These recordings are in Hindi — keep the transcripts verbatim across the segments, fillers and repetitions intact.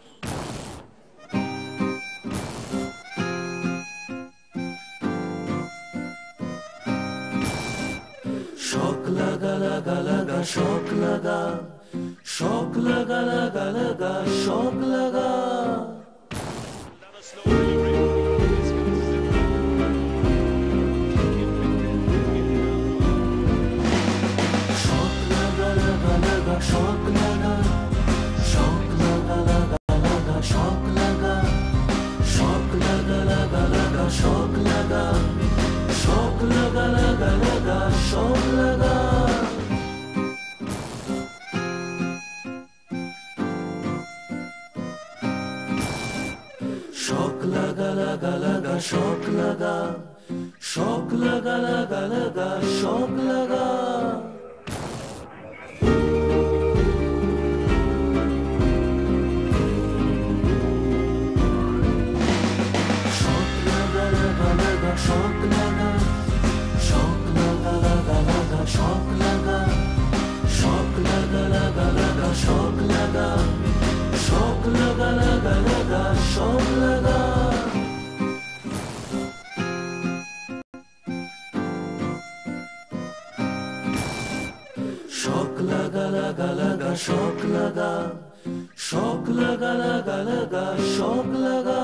शॉक लगा लगा लगा शॉक लगा, शॉक लगा लगा लगा शॉक लगा। शॉक लगा लगा लगा शॉक लगा, शॉक लगा लगा लगा शॉक लगा, शॉक लगा लगा लगा शॉक लगा, शॉक लगा लगा लगा शॉक लगा। शॉक लगा लगा लगा शॉक लगा, शॉक लगा लगा लगा शॉक लगा। शॉक लगा लगा लगा शॉक लगा, शॉक लगा लगा लगा शॉक लगा, शॉक लगा लगा लगा शॉक लगा, शॉक लगा लगा लगा शॉक लगा। शॉक लगा लगा लगा शॉक लगा, शॉक लगा लगा लगा शॉक लगा।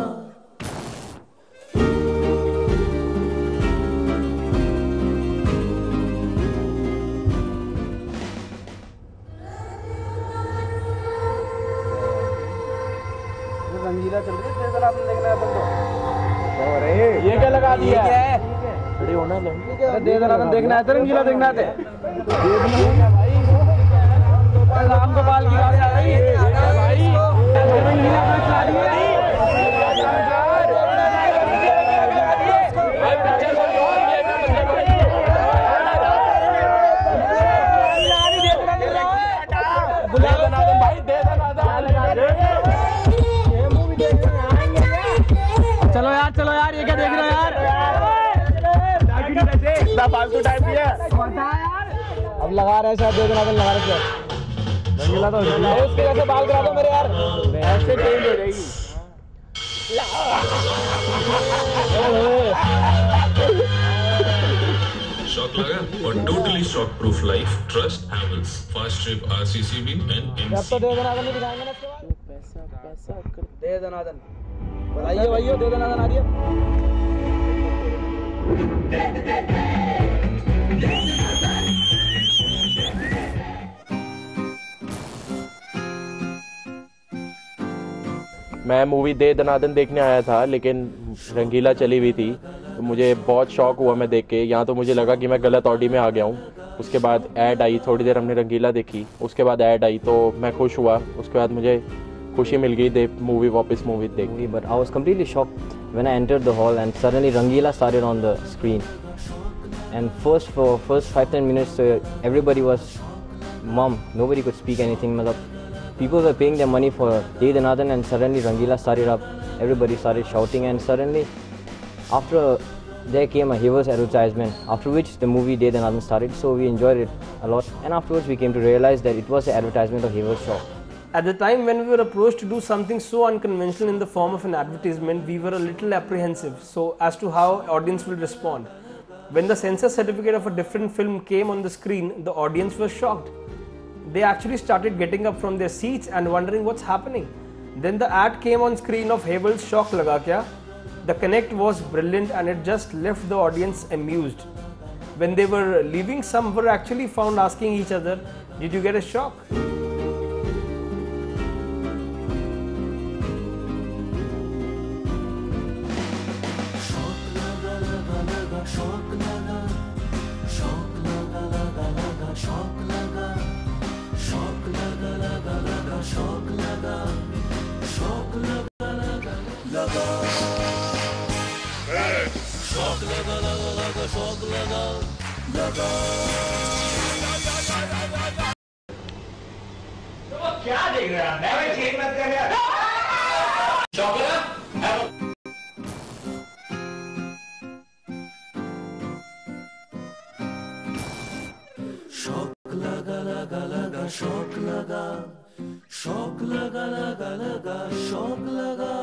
रंगीला चल रही है, आपने देखना है अपन को। अरे ये क्या लगा दिया है? खड़े होना है, दे दना देखना है, रंगीला देखना है भाई। राम गोपाल की गाड़ी आ रही है भाई, रंगीला का चला रही है। बुला दना भाई, दे दना। चलो यार, चलो यार, ये क्या देख रहे हो यार? इतना फालतू टाइम दिया अब लगा रहे हैं, दे देना लगा रहे हैं। रंगीला तो उसके वजह से बाल करा दो मेरे यार, ऐसे चेंज हो जाएगी। Shock Laga for totally shock proof life. Trust Havells Fast Trip R C C B and M C B. जब तो दे दनादन नहीं दिखाएंगे ना इसके बाद। पैसा पैसा कर दे दनादन, बताइए भाइयों, दे दनादन आ रही है। मैं मूवी दे दनादन देखने आया था, लेकिन रंगीला चली हुई थी तो मुझे बहुत शौक हुआ मैं देख के। यहाँ तो मुझे लगा कि मैं गलत ऑडी में आ गया हूँ। उसके बाद ऐड आई, थोड़ी देर हमने रंगीला देखी, उसके बाद ऐड आई तो मैं खुश हुआ। उसके बाद मुझे खुशी मिल गई देख मूवी वापस मूवी देख के। But I was completely shocked when I entered the hall and suddenly Rangila started on the screen. And first for first five ten minutes uh, everybody was mum. Nobody could speak anything. People were paying their money for De Dhanadhan and suddenly Rangila started up. Everybody started shouting and suddenly after there came a Havells advertisement, after which the movie De Dhanadhan started. So we enjoyed it a lot, and afterwards we came to realize that it was an advertisement of Havells Shock. At the time when we were approached to do something so unconventional in the form of an advertisement, we were a little apprehensive so as to how audience will respond. When the censor certificate of a different film came on the screen, the audience was shocked. They actually started getting up from their seats and wondering what's happening. Then the ad came on screen of Havells Shock Laga Kya. The connect was brilliant and it just left the audience amused. When they were leaving, some were actually found asking each other, "Did you get a shock?" क्या देख रहे हैं? मैं चेक मत कर यार। शॉक लगा? शॉक लगा लगा लगा शॉक लगा, शौक लगा लगा लगा शौक लगा